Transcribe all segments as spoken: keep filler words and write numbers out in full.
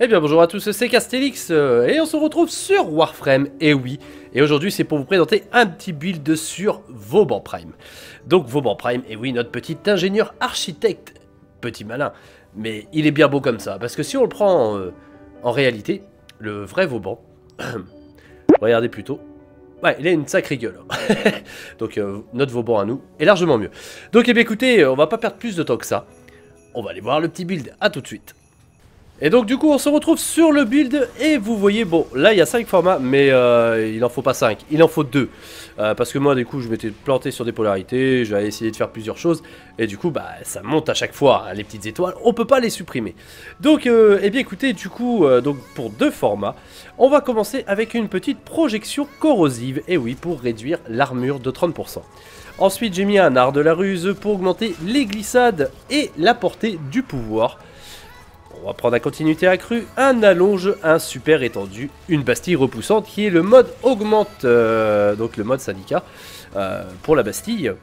Eh bien bonjour à tous, c'est Castélix euh, et on se retrouve sur Warframe, et oui. Et aujourd'hui c'est pour vous présenter un petit build sur Vauban Prime. Donc Vauban Prime, et oui, notre petit ingénieur architecte, petit malin, mais il est bien beau comme ça, parce que si on le prend euh, en réalité, le vrai Vauban, regardez plutôt, ouais, il a une sacrée gueule. Donc euh, notre Vauban à nous est largement mieux. Donc eh bien écoutez, on va pas perdre plus de temps que ça, on va aller voir le petit build, à tout de suite. Et donc du coup on se retrouve sur le build et vous voyez, bon là il y a cinq formats mais euh, il en faut pas cinq, il en faut deux euh, parce que moi du coup je m'étais planté sur des polarités, j'avais essayé de faire plusieurs choses et du coup bah ça monte à chaque fois, hein, les petites étoiles, on peut pas les supprimer. Donc euh, eh bien écoutez, du coup euh, donc pour deux formats, on va commencer avec une petite projection corrosive, et oui, pour réduire l'armure de trente pour cent. Ensuite j'ai mis un art de la ruse pour augmenter les glissades et la portée du pouvoir. On va prendre la continuité accrue, un allonge, un super étendu, une Bastille repoussante qui est le mode augmente, euh, donc le mode syndicat euh, pour la Bastille.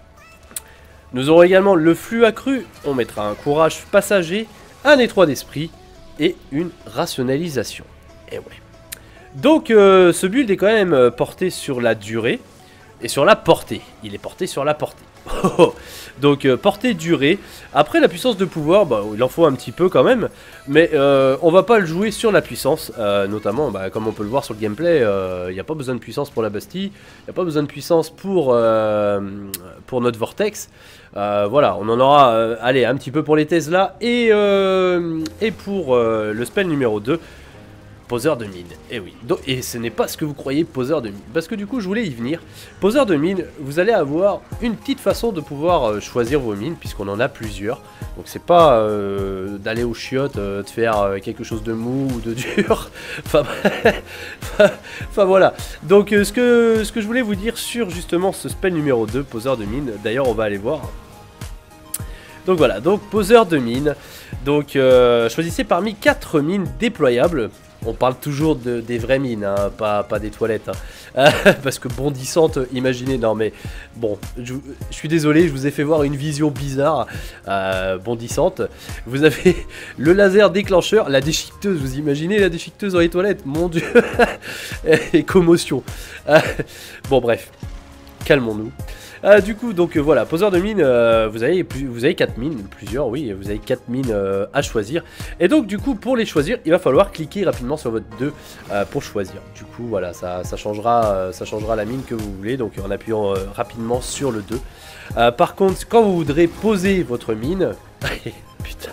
Nous aurons également le flux accru, on mettra un courage passager, un étroit d'esprit et une rationalisation. Et ouais. Donc euh, ce build est quand même porté sur la durée et sur la portée. Il est porté sur la portée. Donc euh, portée durée. Après la puissance de pouvoir, bah, il en faut un petit peu quand même, mais euh, on va pas le jouer sur la puissance, euh, notamment bah, comme on peut le voir sur le gameplay, il euh, n'y a pas besoin de puissance pour la Bastille, il n'y a pas besoin de puissance pour, euh, pour notre Vortex. Euh, voilà, on en aura euh, allez, un petit peu pour les Tesla et, euh, et pour euh, le spell numéro deux. Poseur de mine, et oui. Donc, et ce n'est pas ce que vous croyez poseur de mine, parce que du coup je voulais y venir. Poseur de mine, vous allez avoir une petite façon de pouvoir euh, choisir vos mines, puisqu'on en a plusieurs. Donc c'est pas euh, d'aller aux chiottes, euh, de faire euh, quelque chose de mou ou de dur. enfin, enfin voilà. Donc euh, ce, que, ce que je voulais vous dire sur justement ce spell numéro deux, poseur de mine, d'ailleurs on va aller voir. Donc voilà, donc poseur de mine. Donc euh, choisissez parmi quatre mines déployables. On parle toujours de, des vraies mines, hein, pas, pas des toilettes. Hein. Parce que bondissante, imaginez, non mais bon, je, je suis désolé, je vous ai fait voir une vision bizarre, euh, bondissante. Vous avez le laser déclencheur, la déchiqueteuse, vous imaginez la déchiqueteuse dans les toilettes, mon dieu. Et commotion. Euh, bon bref, calmons-nous. Euh, du coup, donc euh, voilà, poseur de mine, euh, vous avez plus, vous avez quatre mines, plusieurs, oui, vous avez quatre mines euh, à choisir. Et donc du coup, pour les choisir, il va falloir cliquer rapidement sur votre deux euh, pour choisir. Du coup, voilà, ça, ça, changera, euh, ça changera la mine que vous voulez, donc en appuyant euh, rapidement sur le deux. Euh, par contre, quand vous voudrez poser votre mine... Putain...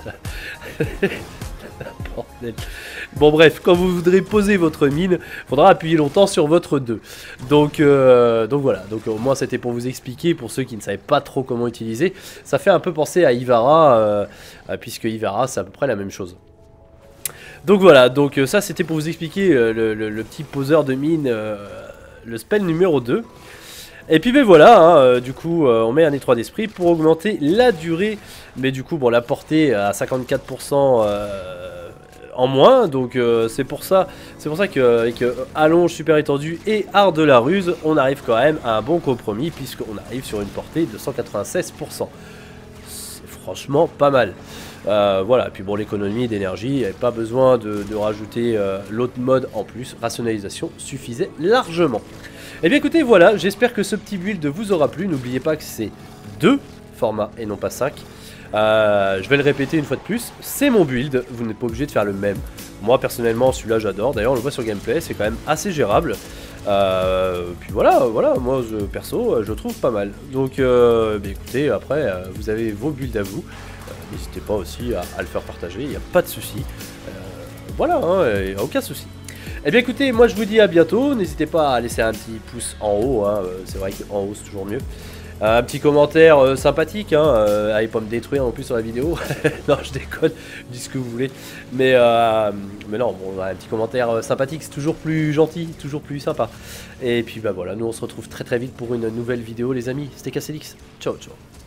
Bordel. Bon bref, quand vous voudrez poser votre mine, il faudra appuyer longtemps sur votre deux. Donc, euh, donc voilà, donc au moins c'était pour vous expliquer, pour ceux qui ne savaient pas trop comment utiliser. Ça fait un peu penser à Ivara, euh, puisque Ivara c'est à peu près la même chose. Donc voilà, donc ça c'était pour vous expliquer euh, le, le, le petit poseur de mine, euh, le spell numéro deux. Et puis ben voilà, hein, euh, du coup euh, on met un étroit d'esprit pour augmenter la durée, mais du coup bon, la portée à cinquante-quatre pour cent euh, en moins, donc euh, c'est pour ça c'est pour ça qu'avec euh, allonge super étendu et art de la ruse, on arrive quand même à un bon compromis, puisqu'on arrive sur une portée de cent quatre-vingt-seize pour cent. C'est franchement pas mal. Euh, voilà, puis bon, l'économie d'énergie, il n'y avait pas besoin de, de rajouter euh, l'autre mode en plus, rationalisation suffisait largement. Et bien écoutez, voilà, j'espère que ce petit build vous aura plu. N'oubliez pas que c'est deux formats et non pas cinq. Euh, je vais le répéter une fois de plus, c'est mon build, vous n'êtes pas obligé de faire le même. Moi personnellement celui-là j'adore, d'ailleurs on le voit sur gameplay, c'est quand même assez gérable. Euh, puis voilà, voilà, moi je, perso je trouve pas mal. Donc euh, bien écoutez, après euh, vous avez vos builds à vous, euh, n'hésitez pas aussi à, à le faire partager, il n'y a pas de souci. Euh, voilà, hein, aucun souci. Et bien écoutez, moi je vous dis à bientôt, n'hésitez pas à laisser un petit pouce en haut, hein, c'est vrai qu'en haut c'est toujours mieux. Un petit commentaire euh, sympathique, hein, euh, allez pas me détruire en plus sur la vidéo. Non, je déconne, dis ce que vous voulez. Mais, euh, mais non, bon, un petit commentaire euh, sympathique, c'est toujours plus gentil, toujours plus sympa. Et puis bah voilà, nous on se retrouve très très vite pour une nouvelle vidéo les amis. C'était Castélix, ciao ciao.